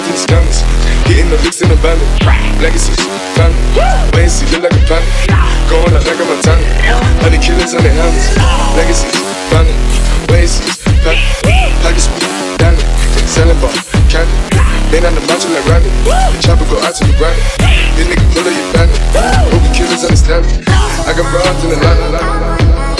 cards and the scammers. Getting the licks in the bandit. Legacies, family. Wait and see, look like a planet. Going out like a Montana. Honey killers on their hands. Legacies, family. Wait and see, family. Pockets speed, dandy. Selling bar, candy. Ain't on the macho like Randy. The chopper go out to the granny. This nigga pull up your bandit. Hope the killers understand me. I got broads in the line.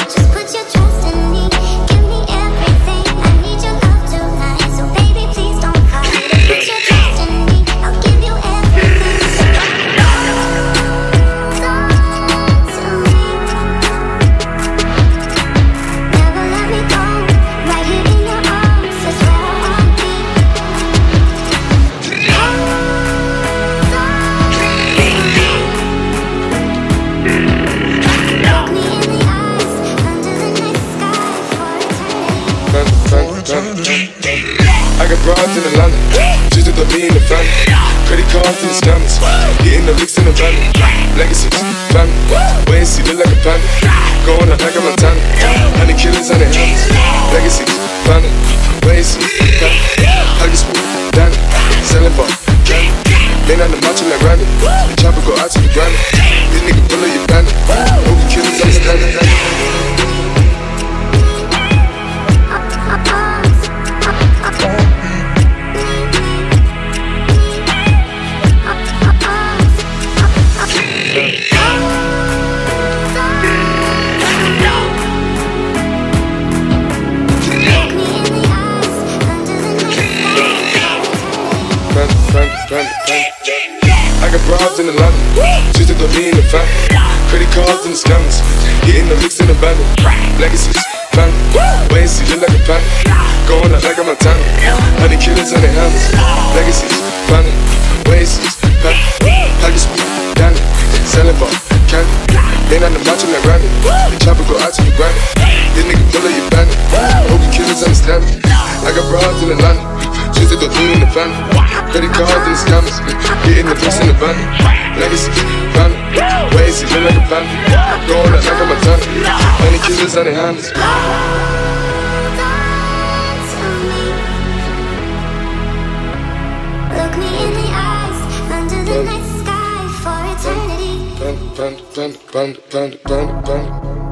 I got broads in Atlanta, just to throw me in the family. Credit cards and the scammers, getting the licks in the van. Legacies, family, wait and see, look like a panda. Going out like a Montana, honey killers on their hands. Legacies, family, wait and see, family. Pockets full, dandy, selling bar, candy. Ain't on the macho like Randy, the chopper go out to the granny. This nigga pull up your bandit, hope the killers understand it. I got broads in Atlanta, just to throw me in the family. Credit cards and the scammers, getting the licks in the bandit. Legacies, family, wait and see, look like a panda. Going out like a Montana, honey killers on their hands. Legacies, family, wait and see, family. Pockets speed, dandy, selling bar, candy. Ain't on the macho like Randy, the chopper go out to the granny. This nigga pull up your bandit, hope the killers understand me. I got broads in Atlanta, just to throw me in the family. Credit cards and the scammers, getting the licks in the bandit. Legacies, family, wait and see, look like a panda. Going out like a Montana, honey killers on their hands. Look me in the eyes, under the night sky for eternity. Panda, panda, panda, panda, panda, panda.